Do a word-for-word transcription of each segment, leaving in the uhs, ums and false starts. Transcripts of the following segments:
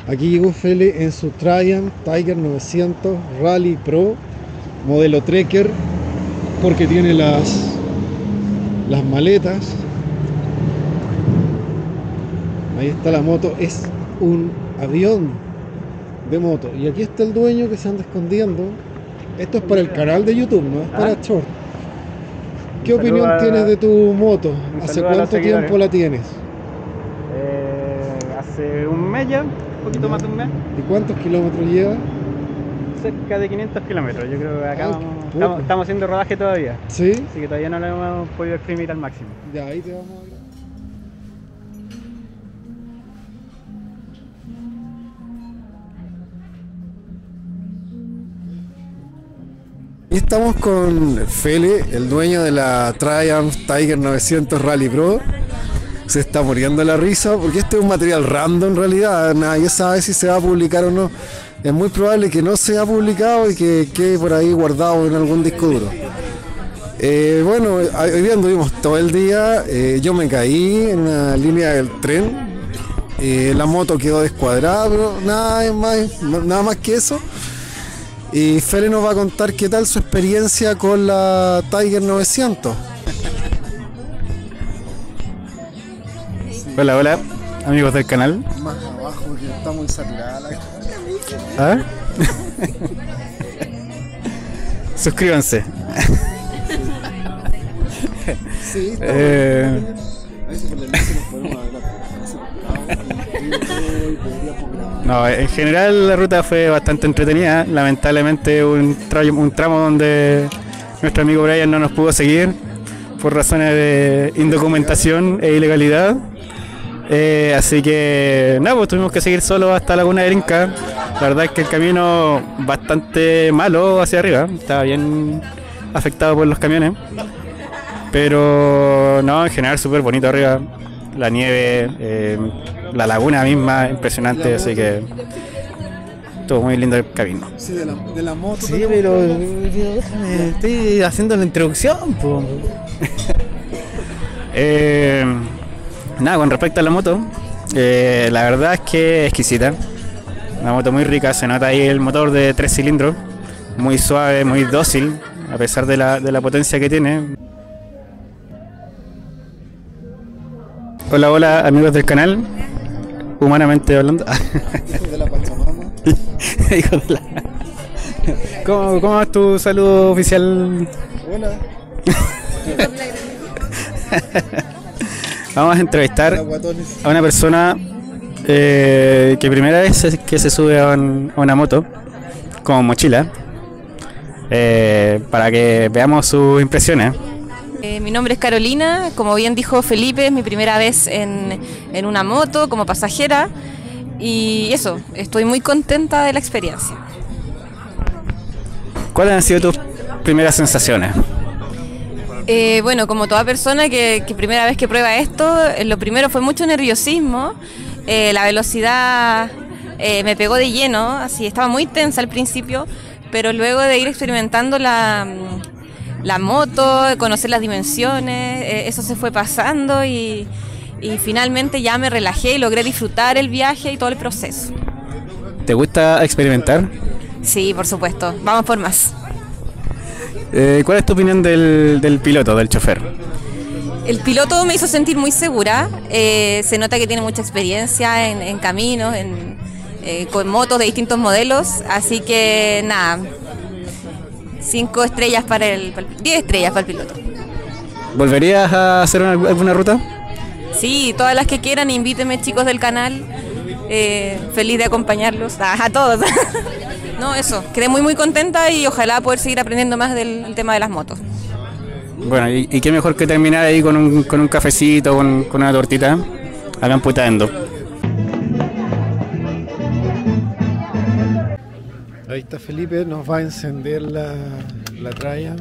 Aquí llegó Fele en su Triumph Tiger novecientos Rally Pro modelo Trekker, porque tiene las las maletas. Ahí está la moto, es un avión de moto. Y aquí está el dueño que se anda escondiendo. Esto es para el canal de YouTube, no es para short. ¿Qué opinión a... tienes de tu moto? ¿Hace cuánto tiempo la tienes? Eh, hace un mes ya, un poquito más de un mes. ¿Y cuántos kilómetros lleva? Cerca de quinientos kilómetros. Yo creo que acá vamos, estamos, estamos haciendo rodaje todavía. ¿Sí? Así que todavía no lo hemos podido exprimir al máximo. Ya, ahí te vamos a ver. Y estamos con Fele, el dueño de la Triumph Tiger novecientos Rally Pro. Se está muriendo la risa porque este es un material random en realidad, nadie sabe si se va a publicar o no. Es muy probable que no sea publicado y que quede por ahí guardado en algún disco duro. Eh, bueno, hoy día anduvimos todo el día, eh, yo me caí en una línea del tren, eh, la moto quedó descuadrada, pero nada más, nada más que eso. Y Fele nos va a contar qué tal su experiencia con la Tiger novecientos. Hola, hola, amigos del canal. Más abajo porque está muy saturada la... ¿Ah? Suscríbanse. Sí, está eh... No, en general la ruta fue bastante entretenida. Lamentablemente un tramo, un tramo donde nuestro amigo Brian no nos pudo seguir por razones de indocumentación e ilegalidad. Eh, así que nada, pues tuvimos que seguir solo hasta Laguna de Inca. La verdad es que el camino bastante malo hacia arriba, estaba bien afectado por los camiones. Pero no, en general súper bonito arriba. La nieve, eh, la laguna misma, impresionante, así que estuvo muy lindo el camino. Sí, de la, de la moto. Sí, pero déjame, estoy haciendo la introducción, po. eh, nada, con respecto a la moto, eh, la verdad es que es exquisita. Una moto muy rica, se nota ahí el motor de tres cilindros, muy suave, muy dócil, a pesar de la, de la potencia que tiene. Hola, hola amigos del canal, humanamente hablando. Hijos de la Pachamama. Hijos de la... ¿Cómo, ¿Cómo es tu saludo oficial? Hola. Vamos a entrevistar a una persona eh, que primera vez es que se sube a, un, a una moto con mochila, eh, para que veamos sus impresiones. Eh, mi nombre es Carolina, como bien dijo Felipe, es mi primera vez en, en una moto como pasajera y eso, estoy muy contenta de la experiencia. ¿Cuáles han sido tus primeras sensaciones? Eh, bueno, como toda persona que, que primera vez que prueba esto, eh, lo primero fue mucho nerviosismo, eh, la velocidad eh, me pegó de lleno, así estaba muy tensa al principio, pero luego de ir experimentando la... la moto, conocer las dimensiones, eh, eso se fue pasando y, y finalmente ya me relajé y logré disfrutar el viaje y todo el proceso. ¿Te gusta experimentar? Sí, por supuesto, vamos por más. Eh, ¿Cuál es tu opinión del, del piloto, del chofer? El piloto me hizo sentir muy segura, eh, se nota que tiene mucha experiencia en, en caminos, en, eh, con motos de distintos modelos, así que nada. Cinco estrellas para el, diez estrellas para el piloto. ¿Volverías a hacer una, alguna ruta? Sí, todas las que quieran, invítenme chicos del canal, eh, feliz de acompañarlos, a, a todos. No, eso, quedé muy muy contenta y ojalá poder seguir aprendiendo más del, del tema de las motos. Bueno, y, y qué mejor que terminar ahí con un, con un cafecito, con, con una tortita, acá en Putaendo. Ahí está Felipe, nos va a encender la, la tralla.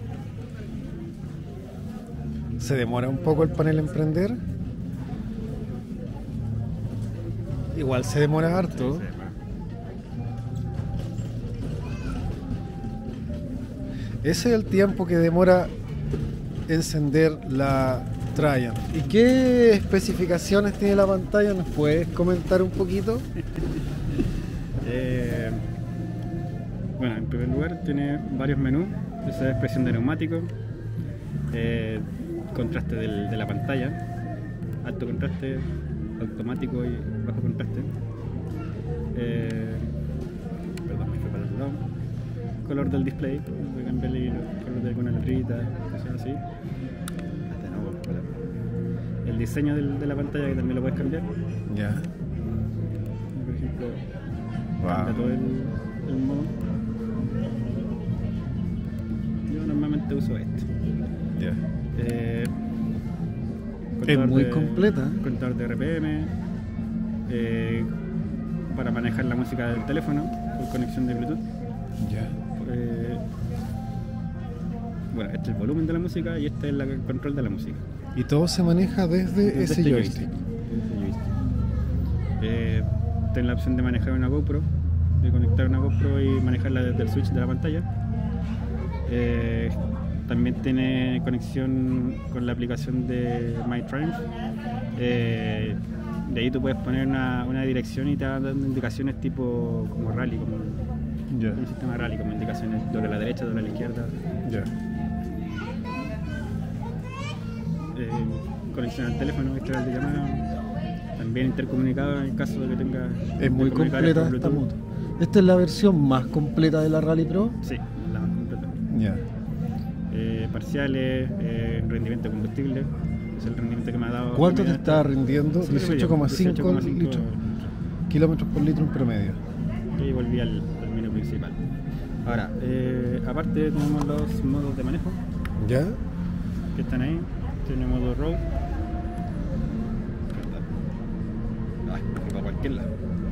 Se demora un poco el panel en prender. Igual se demora harto. Ese es el tiempo que demora encender la tralla. ¿Y qué especificaciones tiene la pantalla? ¿Nos puedes comentar un poquito? Eh, bueno, en primer lugar tiene varios menús, esa es presión de neumático, eh, contraste del, de la pantalla, alto contraste, automático y bajo contraste, eh, perdón, me fui para el otro lado, color del display, voy a cambiarle el color de alguna letrita, cosas así. Hasta no, bueno. El diseño del, de la pantalla que también lo puedes cambiar. Ya. Por ejemplo, Wow. cambia todo el, el modo. Yo normalmente uso este. Ya. Eh, Es contador muy de- completa. Contador de R P M. Eh, para manejar la música del teléfono por conexión de Bluetooth. Ya. Eh, bueno, este es el volumen de la música y este es la- el control de la música. Y todo se maneja desde, Desde ese este joystick. Desde ese joystick. Eh, ten la opción de manejar una GoPro, de conectar una GoPro y manejarla desde el switch de la pantalla. Eh, también tiene conexión con la aplicación de MyTriumph. Eh, de ahí tú puedes poner una, una dirección y te va dando indicaciones tipo como rally, como Ya. un sistema rally, como indicaciones doble a la derecha, doble a la izquierda. Ya. Eh, conexión al teléfono, historial de llamada, también intercomunicado en el caso de que tenga. Es muy intercomunicables completa por esta Bluetooth. moto. ¿Esta es la versión más completa de la Rally Pro? Sí, la más completa. Ya. Eh, parciales, eh, rendimiento de combustible, es el rendimiento que me ha dado. ¿Cuánto que te me está da- rindiendo? Sí, dieciocho coma cinco dieciocho coma cinco litros. Kilómetros por litro en promedio. Y volví al, al menú principal. Ahora, eh, aparte tenemos los modos de manejo ¿Ya? que están ahí. Tiene modo road. Ay, me fui para cualquier lado.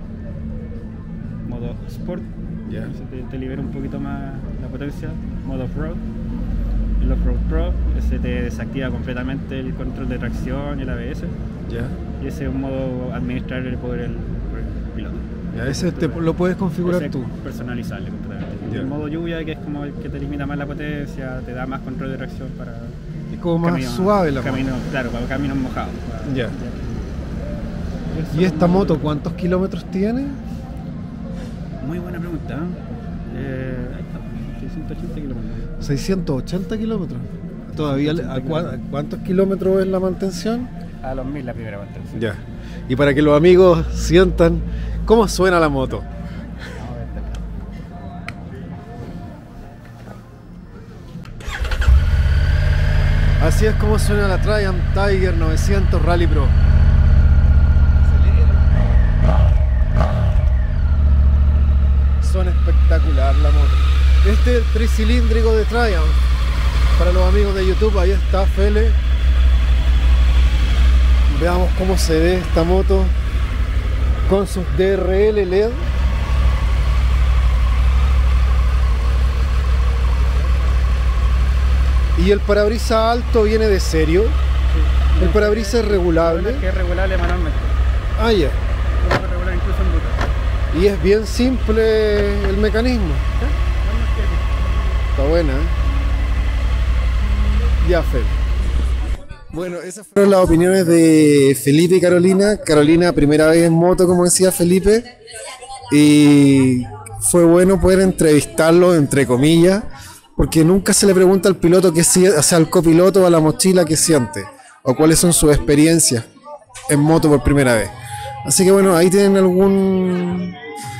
Modo sport. Ya. Ese te, te libera un poquito más la potencia. Modo off-road. El off-road pro, ese te desactiva completamente el control de tracción y el A B S. Ya. Y ese es un modo administrable por el, por el piloto. Ya, ese te, lo puedes configurar Ese tú. es personalizable completamente. Ya. El modo lluvia, que es como el que te limita más la potencia, te da más control de tracción para Es como más camino- suave la moto. camino, claro, para caminos mojados. para- Ya. Eso ¿Y es esta un- moto cuántos kilómetros tiene? Muy buena pregunta. Eh, ahí está, seiscientos ochenta kilómetros. seiscientos ochenta kilómetros. ¿Todavía le- a, cua- a cuántos kilómetros es la mantención? A los mil la primera mantención. Ya. Y para que los amigos sientan cómo suena la moto. Vamos a ver esta. Así es como suena la Triumph Tiger novecientos Rally Pro. Suena espectacular la moto. Este es el tricilíndrico de Triumph. Para los amigos de YouTube, ahí está Fele. Veamos cómo se ve esta moto con sus D R L L E D. Y el parabrisas alto viene de serio. El parabrisas es La regulable. verdad es que es regulable manualmente. Ah, ya. Lo puedo regular incluso en ruta. Y es bien simple el mecanismo. Está buena, ¿eh? Ya, Fel. Bueno, esas fueron las opiniones de Felipe y Carolina. Carolina, primera vez en moto, como decía Felipe. Y fue bueno poder entrevistarlo, entre comillas, porque nunca se le pregunta al piloto qué siente, o sea, al copiloto o a la mochila qué siente, o cuáles son sus experiencias en moto por primera vez. Así que bueno, ahí tienen algún...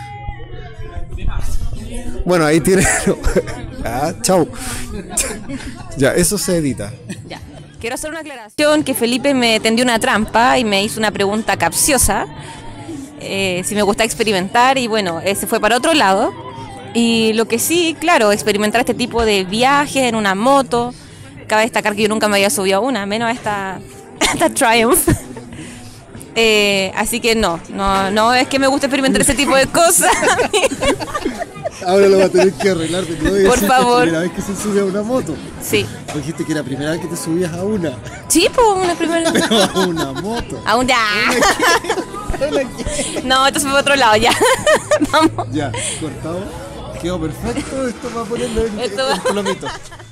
Bueno, ahí tienen... Ah, chau. Ya, eso se edita. Ya. Quiero hacer una aclaración que Felipe me tendió una trampa y me hizo una pregunta capciosa. Eh, si me gusta experimentar y bueno, ese fue para otro lado. Y lo que sí, claro, experimentar este tipo de viajes en una moto. Cabe destacar que yo nunca me había subido a una, menos a esta, a esta Triumph. Eh, así que no, no, no es que me guste experimentar ese tipo de cosas. Ahora lo va a tener que arreglar de nuevo. Por favor. Primera vez que se sube a una moto. Sí. Dijiste que era la primera vez que te subías a una. Sí, pues una primera. A una moto. A un ya. No, esto se fue a otro lado, ya. Vamos. Ya, cortado. Quedó perfecto. Esto va a ponerlo en Esto va- el plomito.